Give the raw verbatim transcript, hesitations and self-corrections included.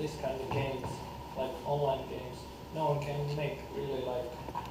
this kind of games, like online games, no one can make really like